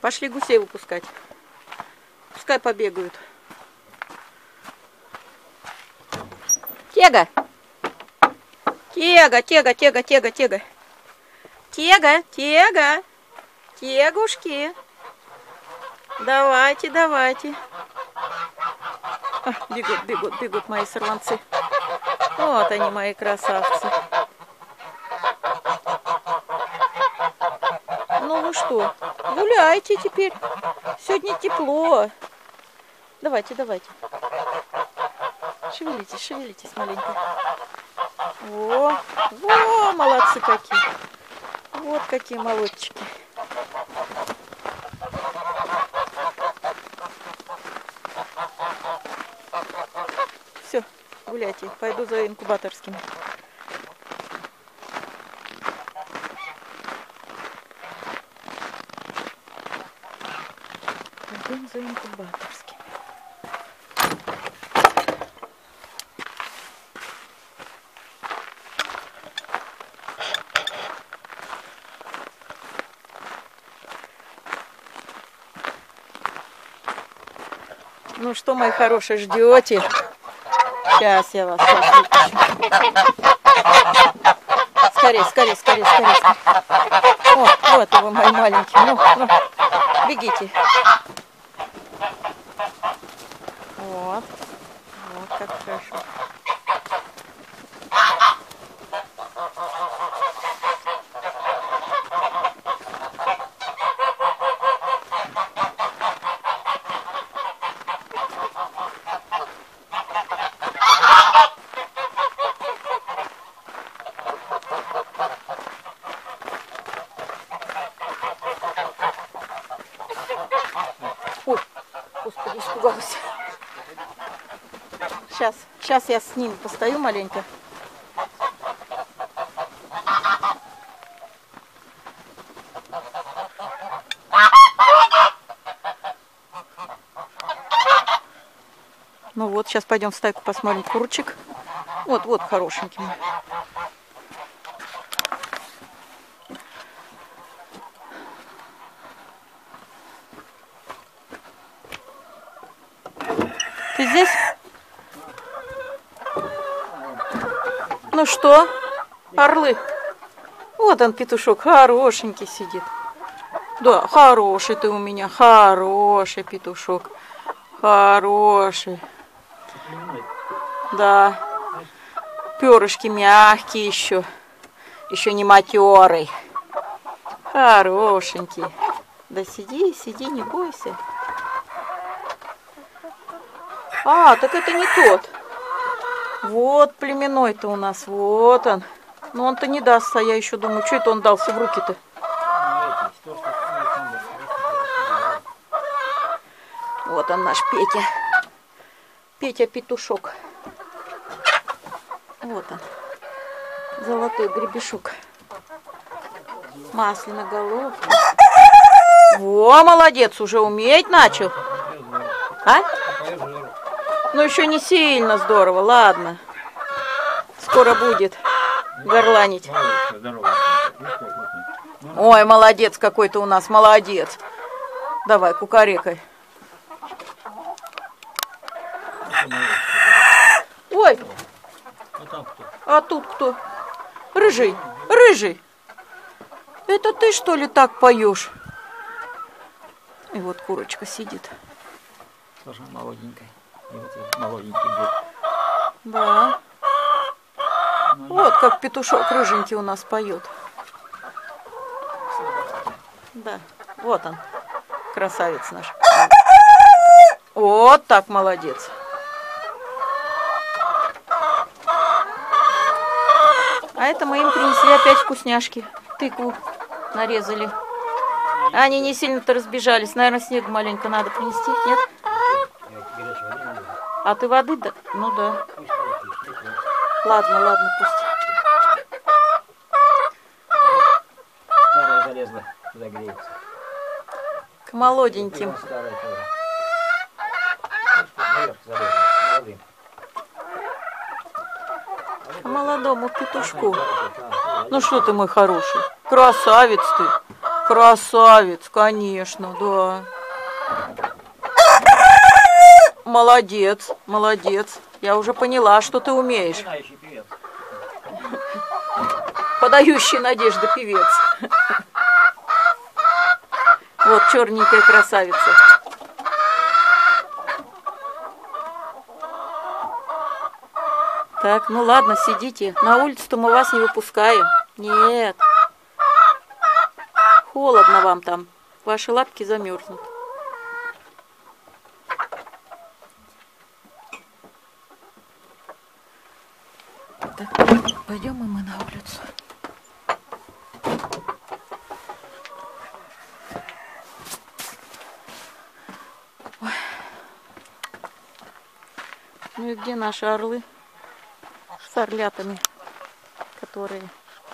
Пошли гусей выпускать. Пускай побегают. Тега! Тега, тега, тега, тега, тега. Тега, тега. Тегушки. Давайте, давайте. Бегут, бегут, бегут мои сорванцы. Вот они, мои красавцы. Ну вы что, гуляйте теперь. Сегодня тепло. Давайте, давайте. Шевелитесь, шевелитесь маленько. Во, молодцы какие. Вот какие молодчики. Все, гуляйте. Пойду за инкубаторскими. Пойдем за инкубаторскими. Ну что, мои хорошие, ждете? Сейчас я вас выключу. Скорее, скорее, скорее, скорее. О, вот вы, мои маленькие. Ну, бегите. Вот. Вот как хорошо. Ой, господи, испугалась. Сейчас я с ним постою маленько. Ну вот, сейчас пойдем в стайку посмотрим курочек. Вот, вот, хорошенький. Ты здесь? Ну что, орлы? Вот он, петушок, хорошенький сидит. Да, хороший ты у меня, хороший петушок. Хороший. Да. Перышки мягкие еще. Еще не матерый. Хорошенький. Да сиди, сиди, не бойся. А, так это не тот. Вот племенной-то у нас, вот он. Но он-то не дастся, я еще думаю, что это он дался в руки-то? Вот он наш Петя. Петя-петушок. Вот он. Золотой гребешок. Масляноголовка. Во, молодец, уже уметь начал. А? Ну еще не сильно здорово, ладно. Скоро будет горланить. Ой, молодец какой-то у нас, молодец. Давай, кукарекай. Ой, а тут кто? Рыжий, рыжий. Это ты что ли так поешь? И вот курочка сидит. Тоже молоденькая. Молоденький будет. Да. Вот как петушок рыженький у нас поет. Да, вот он, красавец наш. Вот так, молодец. А это мы им принесли опять вкусняшки. Тыкву нарезали. Они не сильно-то разбежались. Наверное, снегу маленько надо принести, нет? А ты воды? Да? Ну да. Ладно, ладно, пусть. Старая залезла, загреется. К молоденьким. К молодому петушку. Ну что ты, мой хороший? Красавец ты. Красавец, конечно, да. Молодец, молодец. Я уже поняла, что ты умеешь. Начинающий певец. Подающий надежды певец. Вот черненькая красавица. Так, ну ладно, сидите. На улицу-то мы вас не выпускаем. Нет. Холодно вам там. Ваши лапки замерзнут. Так, пойдем и мы на улицу. Ой. Ну и где наши орлы с орлятами, которые...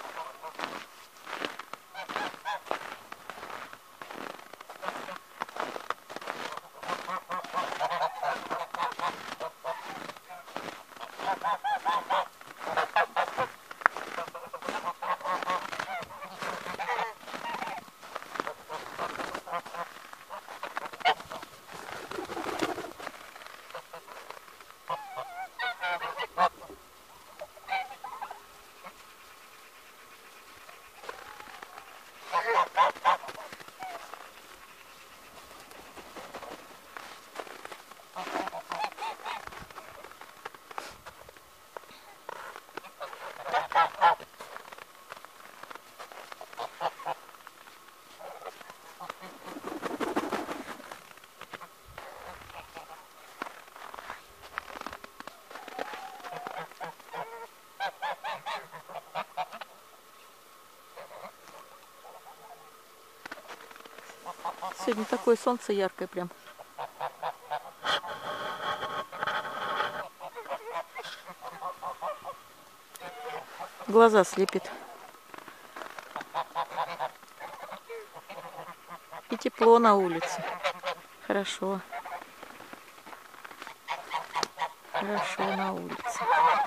Сегодня такое солнце яркое прям. Глаза слепит. И тепло на улице. Хорошо. Хорошо на улице.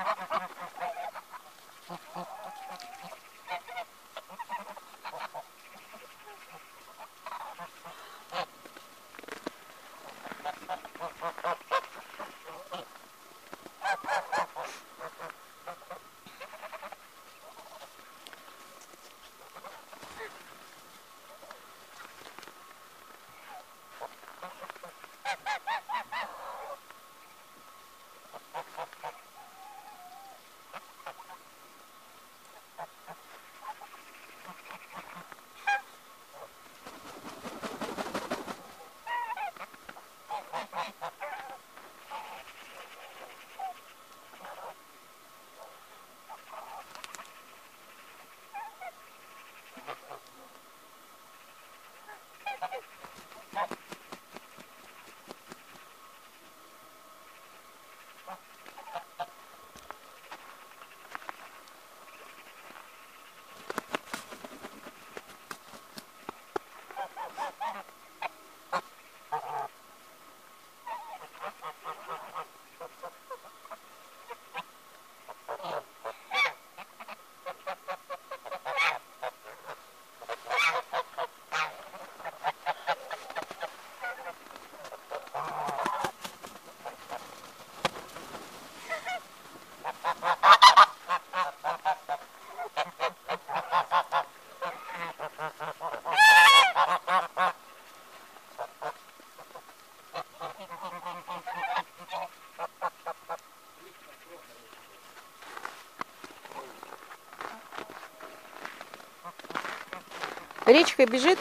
Речка бежит.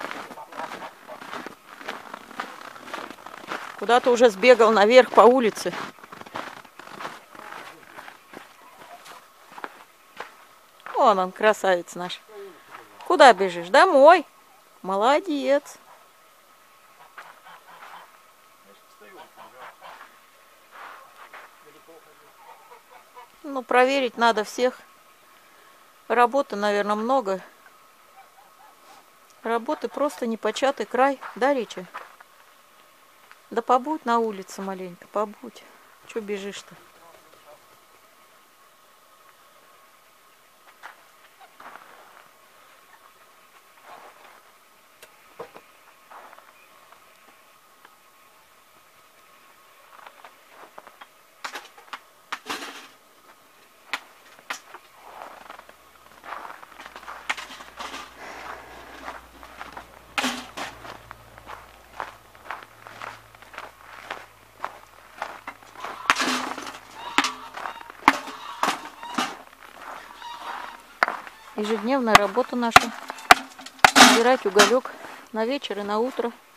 Куда-то уже сбегал наверх по улице. Вон он, красавец наш. Куда бежишь? Домой. Молодец. Ну, проверить надо всех. Работы, наверное, много. Работы просто непочатый край. Да, Рича? Да побудь на улице маленько, побудь. Чё бежишь-то? Ежедневная работа наша. Собирать уголек на вечер и на утро.